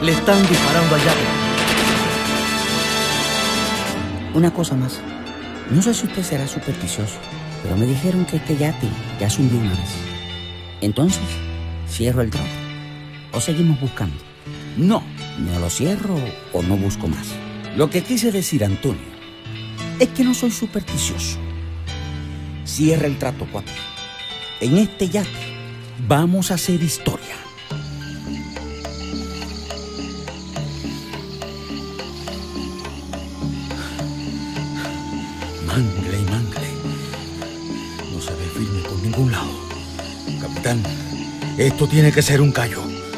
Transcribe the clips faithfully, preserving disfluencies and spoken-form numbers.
Le están disparando allá. Una cosa más. No sé si usted será supersticioso, pero me dijeron que este yate ya se hundió una vez. Entonces, ¿cierro el trato o seguimos buscando? No, no lo cierro o no busco más. Lo que quise decir, Antonio, es que no soy supersticioso. Cierra el trato, cuate. En este yate vamos a hacer historia. Mangle y mangle. No se ve firme por ningún lado. Capitán, esto tiene que ser un callo.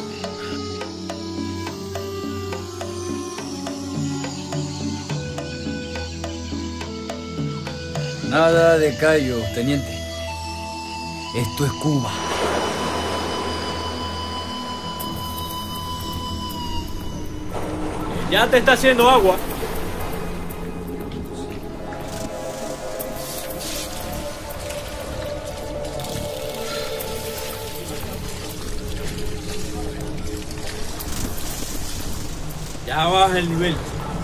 Nada de callo, teniente. Esto es Cuba. Ya te está haciendo agua. Ya baja el nivel.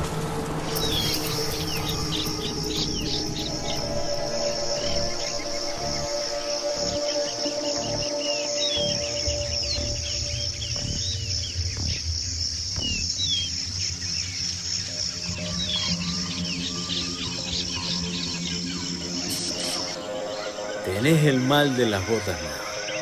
Tenés el mal de las botas nuevas.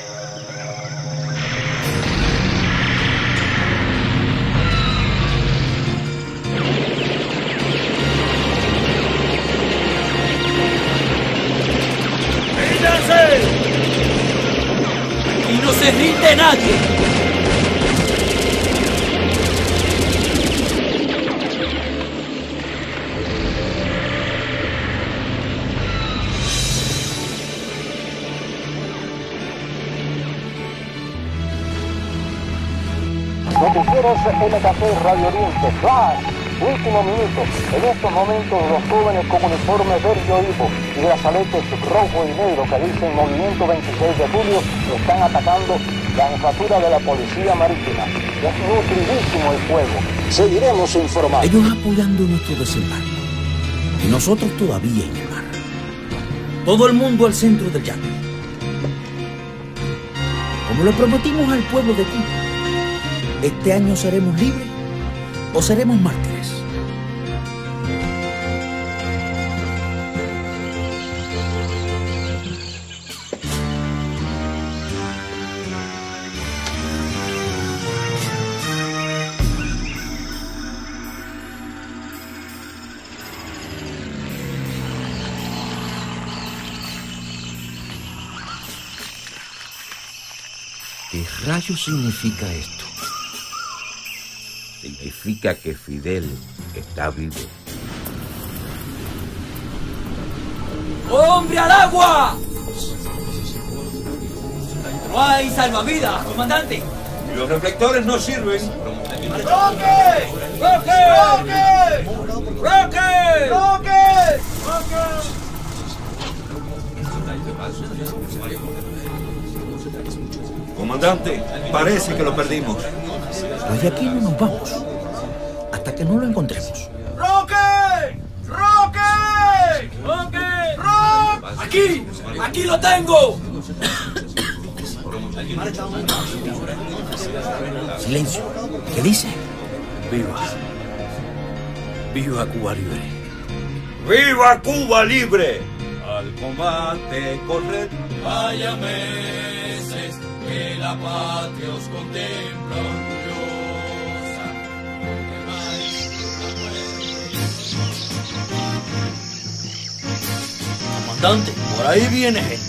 ¡Y no se rinde nadie! Noticieros M K C Radio Oriente, Flash, último minuto. En estos momentos los jóvenes con uniforme verde olivo y brazaletes rojo y negro que dicen Movimiento veintiséis de julio están atacando la jefatura de la Policía Marítima. Es nutridísimo el fuego. Seguiremos informando. Ellos apoyando nuestro desembarco y nosotros todavía en el mar. Todo el mundo al centro del yate. Como le prometimos al pueblo de Cuba, ¿este año seremos libres o seremos mártires? ¿Qué rayos significa esto? Significa que Fidel está vivo. ¡Hombre al agua! No hay salvavidas, comandante. Los reflectores no sirven. ¡Roque! ¡Roque! ¡Roque! ¡Roque! ¡Roque! Comandante, parece que lo perdimos. Pues de aquí no nos vamos hasta que no lo encontremos. ¡Roque! ¡Roque! ¡Roque! ¡Roque! ¡Aquí! ¡Aquí lo tengo! Silencio. ¿Qué dice? ¡Viva! ¡Viva Cuba libre! ¡Viva Cuba libre! Al combate corred. Vaya meses que la patria os contempla orgullosa. Comandante, por ahí viene gente.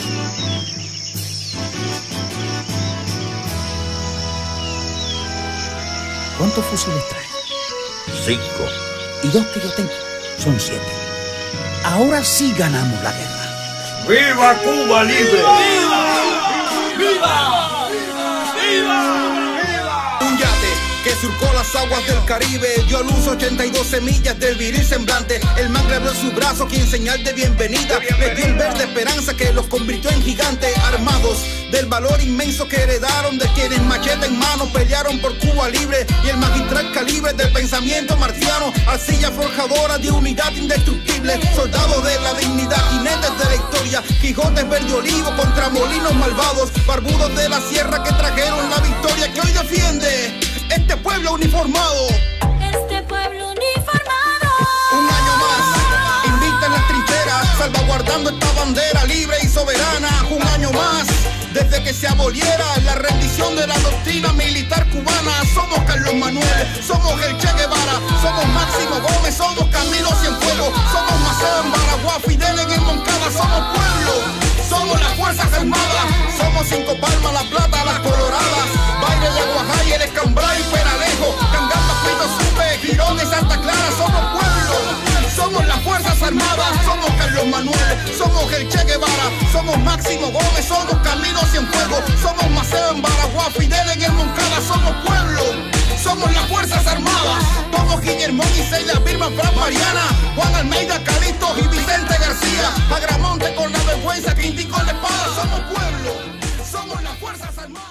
¿Cuántos fusiles trae? Cinco. Y dos que yo tengo son siete. Ahora sí ganamos la guerra. ¡Viva Cuba libre! ¡Viva! ¡Viva! ¡Viva! ¡Viva! Un yate que surcó las aguas del Caribe, dio a luz ochenta y dos semillas del viril semblante. El man abrió su brazo, quien señal de bienvenida, les dio el verde esperanza que los convirtió en gigantes, armados del valor inmenso que heredaron de quienes machete en mano pelearon por Cuba libre y el magistral calibre del pensamiento marciano, arcilla forjadora de unidad indestructible, soldados de la dignidad, jinetes de la historia, Quijotes verde olivo contra molinos malvados, barbudos de la sierra que trajeron la victoria que hoy defiende este pueblo uniformado. Este pueblo uniformado. Un año más, invicta en las trincheras, salvaguardando esta bandera libre y soberana. Un año más, desde que se aboliera la rendición de la doctrina militar cubana. Somos Carlos Manuel, somos el Che Guevara, somos Máximo Gómez, somos Camilo Cienfuegos, somos Maceo en Baraguá, Fidel en el Moncada, somos pueblo, somos las Fuerzas Armadas, somos Cinco Palmas, La Plata, Las Coloradas, Baile de Aguajay, El Escambray, Peralejo, Cangamba, Pito Supe, Girón y Santa Clara, somos pueblo, somos las Fuerzas Armadas, somos Carlos Manuel, somos el Che Guevara, somos Máximo Gómez, somos Camilo Cienfuegos, somos Maceo en Baraguá, Fidel en el Moncada, somos pueblo, somos las Fuerzas Armadas, somos Guillermo Gisela, Birma, Fran Mariana, Juan Almeida, Calixto y Vicente García, Agramonte con la vergüenza, Quintín con la espada, somos pueblo, somos las Fuerzas Armadas.